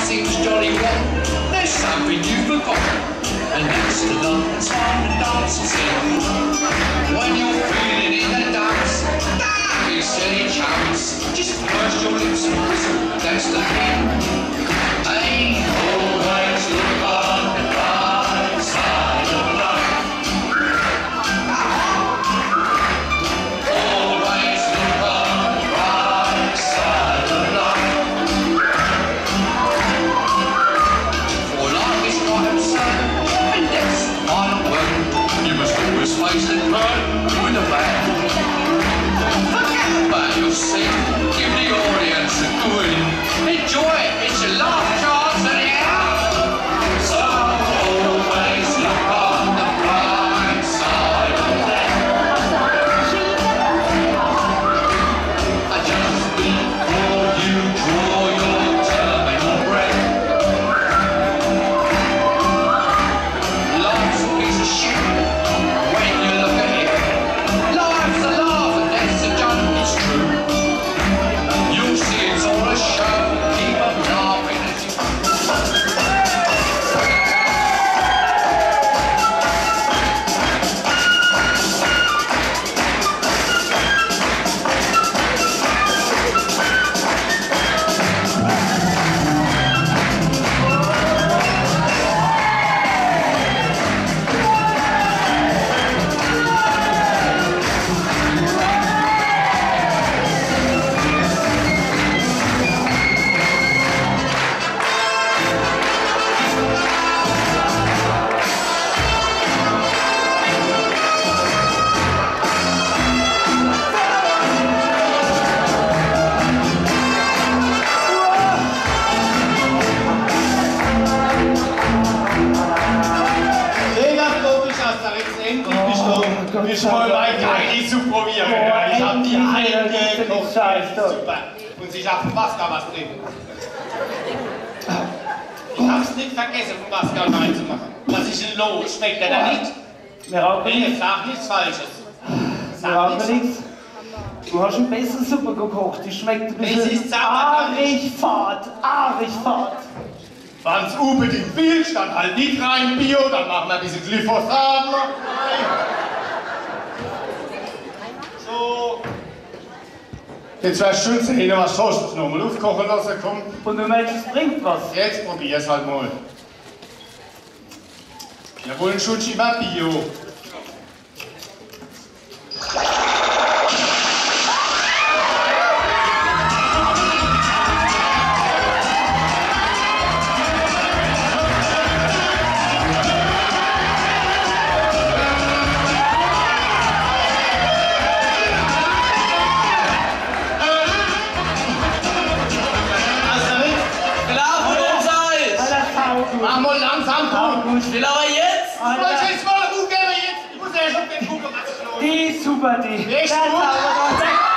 seems jolly well. There's something you've forgotten, and that's to love and smile and dance and sing. When you're feeling in the dumps, don't be silly chumps. Just purse your lips and whistle, that's the thing. Hey, always look on the bright side of life. Always look on the bright side of life. For life is not absurd, and death's the final word. You must always face the curtain with a bang. Forget about your sin, give the audience a grin. Enjoy it, it's a laugh chance anyhow. So always look on the bright side of life. Just before you draw your terminal breath, life's a piece of shit when you look at it. Life's a laugh and death's a joke, it's true. You'll see it's all a show. Keep on laughing as you Ich wollte mal geil zu probieren. Ich hab die eingekocht. Super. Und sie schaffen Wasser was drin. Ich hab's nicht vergessen, vom Wasser reinzumachen. Was ist denn los? Schmeckt der da nicht? Wir rauchen Nee, nichts. sag nichts Falsches. Wir rauchen nichts. Du hast eine bessere Suppe gekocht. Die schmeckt ein bisschen aarig fad. Wenn's unbedingt willst, dann halt nicht rein Bio, dann machen wir ein bisschen Glyphosat noch rein. So. Jetzt wär's schön zu sehen, was sonst noch mal aufkochen lassen, komm. Und du meinst, es bringt was? Jetzt probier's halt mal. Wir wollen schon Chiba Bio. Mach mal langsam, komm! Ich will aber jetzt! Alter. Ich jetzt mal, jetzt! Ich muss ja schon den Kuchen machen. Die super, die. Echt gut?